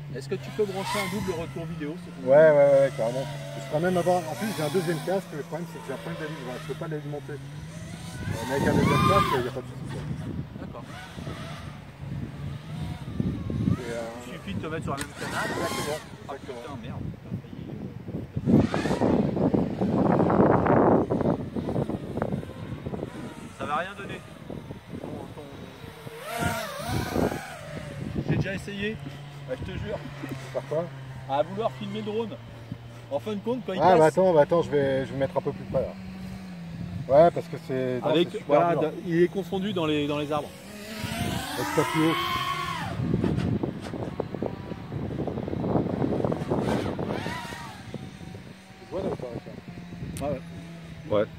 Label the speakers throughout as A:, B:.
A: Est-ce que tu peux brancher un double retour vidéo?
B: Ouais, carrément. Je ferais même avoir. En plus, j'ai un deuxième casque, mais le problème c'est que j'ai un problème d'alignement. Je peux pas l'alimenter. Mais avec un deuxième casque, il n'y a pas de souci.
A: D'accord.
B: Et,
A: Il suffit de te mettre sur le même canal.
B: exactement.
A: Ah putain, merde. Ça va rien donner. J'ai déjà essayé, je te jure,
B: Par quoi?
A: à vouloir filmer le drone. En fin de compte, quand il
B: Ah
A: passe,
B: bah attends, je vais mettre un peu plus près là. Ouais, parce que c'est.
A: avec,
B: c'est super
A: voilà,
B: dur.
A: il est confondu dans les arbres.
B: Avec ça plus haut. Tu vois là ou pas, Richard?
A: Ouais.
C: Ouais.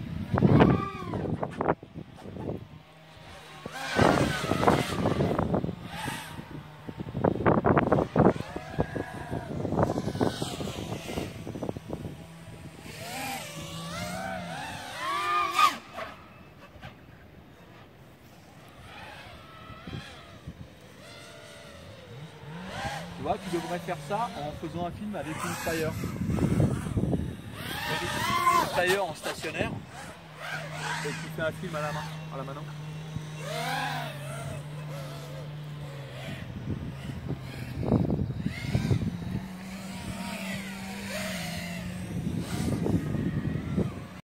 A: Tu vois, tu devrais faire ça en faisant un film avec une Spire. Une Spire en stationnaire. Et tu fais un film à la main, à la main.